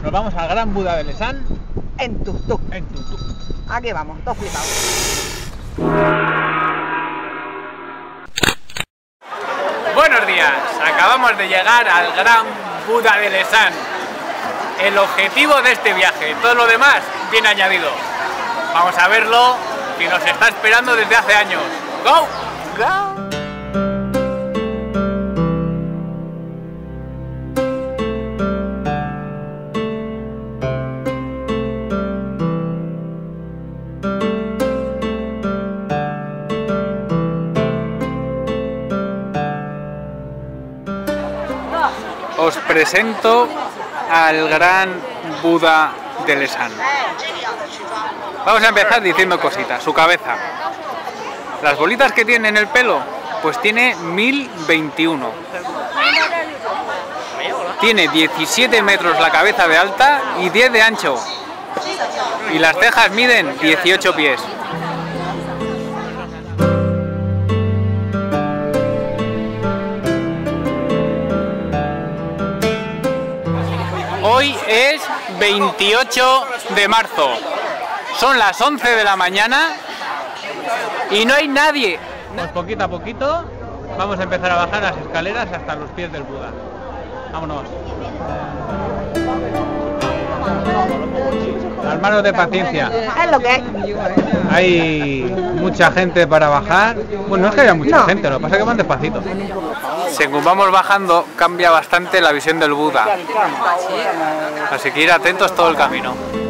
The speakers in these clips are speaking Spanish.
Nos vamos al Gran Buda de Leshan En tuk-tuk. en tuk-tuk. Aquí vamos, todos flipados. Buenos días, acabamos de llegar al Gran Buda de Leshan. El objetivo de este viaje, todo lo demás viene añadido. Vamos a verlo y nos está esperando desde hace años. ¡Go! ¡Go! Os presento al Gran Buda de Leshan. Vamos a empezar diciendo cositas. Su cabeza. Las bolitas que tiene en el pelo, pues tiene 1021. Tiene 17 metros la cabeza de alta y 10 de ancho. Y las cejas miden 18 pies. Hoy es 28 de marzo, son las 11 de la mañana y no hay nadie. Pues poquito a poquito vamos a empezar a bajar las escaleras hasta los pies del Buda. Vámonos. Hermanos de paciencia. Es lo que es. Hay mucha gente para bajar. Bueno, no es que haya mucha gente, lo que pasa es que van despacito. Según vamos bajando, cambia bastante la visión del Buda. Así que ir atentos todo el camino.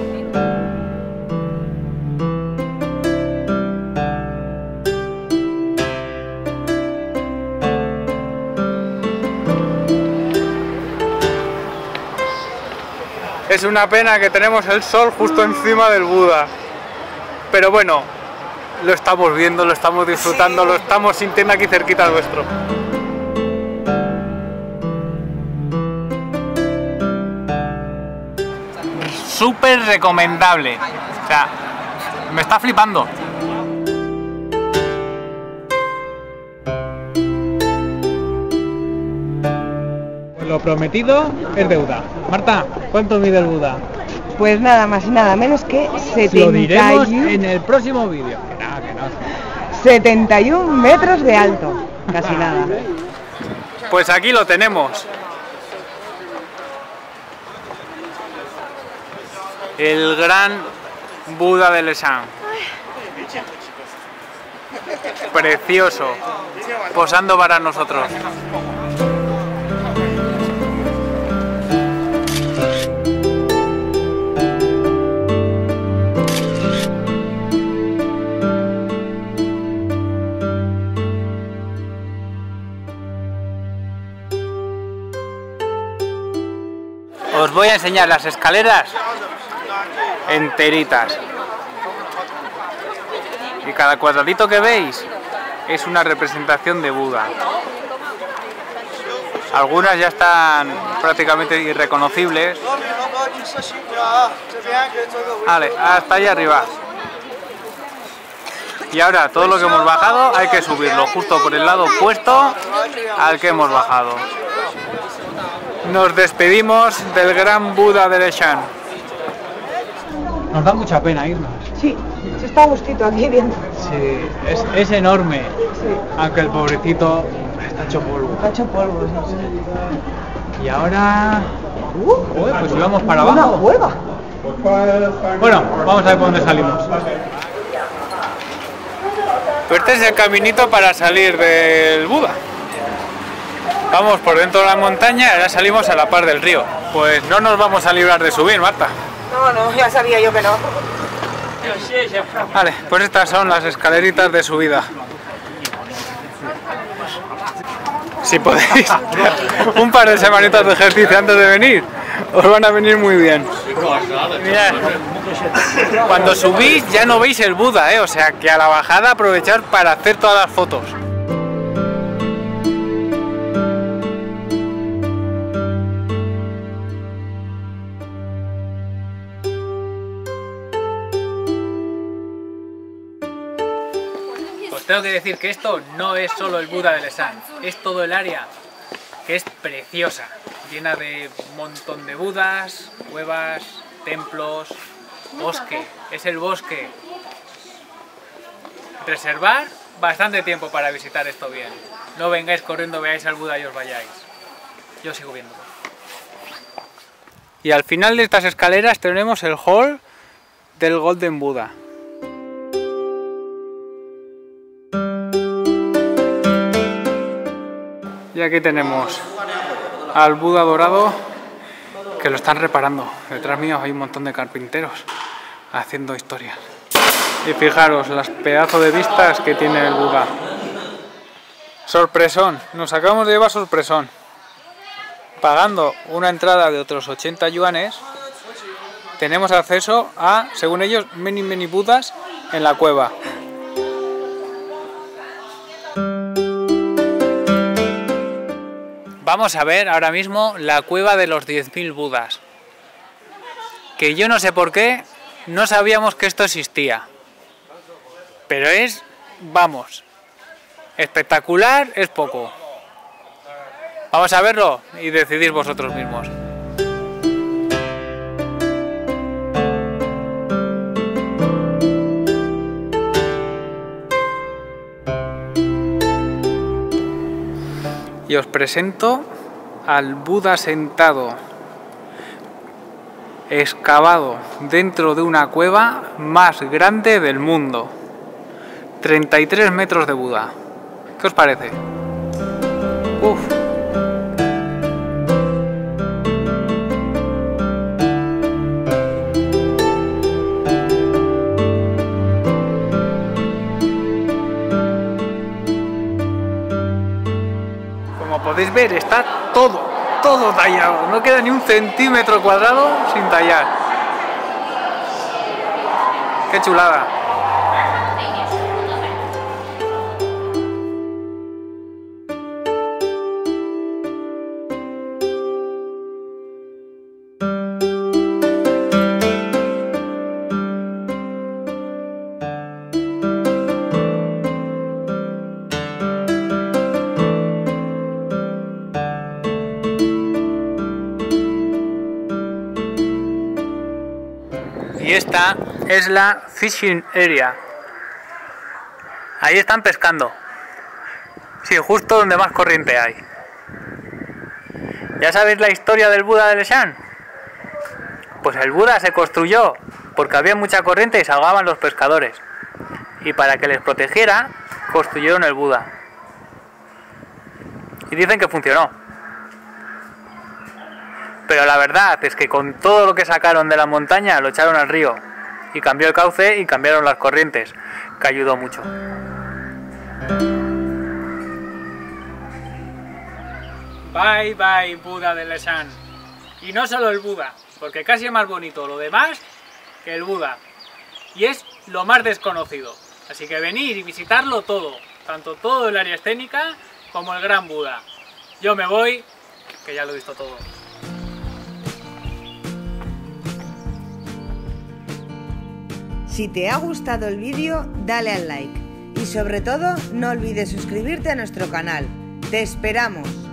Es una pena que tenemos el sol justo encima del Buda. Pero bueno, lo estamos viendo, lo estamos disfrutando, lo estamos sintiendo aquí cerquita nuestro. Súper recomendable. O sea, me está flipando. Lo prometido es deuda. Marta, ¿cuánto mide el Buda? Pues nada más y nada menos que Lo diremos en el próximo vídeo. Que no. 71 metros de alto. Casi nada. Pues aquí lo tenemos. El Gran Buda de Leshan. Precioso. Posando para nosotros. Os voy a enseñar las escaleras enteritas. Y cada cuadradito que veis es una representación de Buda. Algunas ya están prácticamente irreconocibles. Vale, hasta allá arriba. Y ahora todo lo que hemos bajado hay que subirlo justo por el lado opuesto al que hemos bajado. Nos despedimos del Gran Buda de Leshan. Nos da mucha pena irnos. Sí, se está a gustito aquí viendo. Sí, es enorme. Sí. Aunque el pobrecito está hecho polvo. Está hecho polvo, sí. Y ahora... pues íbamos para Una abajo. cueva. Bueno, vamos a ver por dónde salimos. Pues este es el caminito para salir del Buda. Vamos por dentro de la montaña y ahora salimos a la par del río. Pues no nos vamos a librar de subir, Marta. No, ya sabía yo que no. Vale, pues estas son las escaleritas de subida. Si podéis, un par de semanitas de ejercicio antes de venir, os van a venir muy bien. Mirad, cuando subís ya no veis el Buda, o sea que a la bajada aprovechar para hacer todas las fotos. Tengo que decir que esto no es solo el Buda de Leshan, es todo el área, que es preciosa. llena de un montón de budas, cuevas, templos, bosque. Es el bosque. Reservar bastante tiempo para visitar esto bien. No vengáis corriendo, veáis al Buda y os vayáis. Yo sigo viéndolo. Y al final de estas escaleras tenemos el hall del Golden Buda. Y aquí tenemos al Buda dorado que lo están reparando. Detrás mío hay un montón de carpinteros haciendo historias. Y fijaros las pedazos de vistas que tiene el Buda. Sorpresón, nos acabamos de llevar sorpresón. Pagando una entrada de otros 80 yuanes, tenemos acceso a, según ellos, mini budas en la cueva. Vamos a ver ahora mismo la cueva de los 10.000 budas. Que yo no sé por qué no sabíamos que esto existía. Pero es, vamos, espectacular es poco. Vamos a verlo y decidir vosotros mismos. Y os presento al Buda sentado, excavado dentro de una cueva más grande del mundo. 33 metros de Buda. ¿Qué os parece? Uf. Como podéis ver, está todo tallado. No queda ni un centímetro cuadrado sin tallar. ¡Qué chulada! Y esta es la fishing area. Ahí están pescando. Sí, justo donde más corriente hay. ¿Ya sabéis la historia del Buda de Leshan? Pues el Buda se construyó porque había mucha corriente y se ahogaban los pescadores. Y para que les protegiera, construyeron el Buda. Y dicen que funcionó. Pero la verdad es que con todo lo que sacaron de la montaña lo echaron al río y cambió el cauce y cambiaron las corrientes, que ayudó mucho. Bye bye Buda de Leshan. Y no solo el Buda, porque casi es más bonito lo demás que el Buda. Y es lo más desconocido. Así que venid y visitarlo todo, tanto todo el área escénica como el Gran Buda. Yo me voy, que ya lo he visto todo. Si te ha gustado el vídeo, dale al like y sobre todo no olvides suscribirte a nuestro canal. ¡Te esperamos!